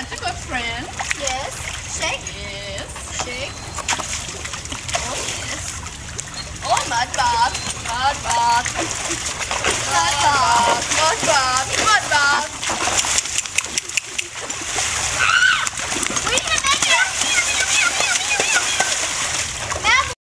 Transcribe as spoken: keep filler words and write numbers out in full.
That's a good friend. Yes. Shake. Yes. Shake. Oh, yes. Oh, mud bath. Mud bath.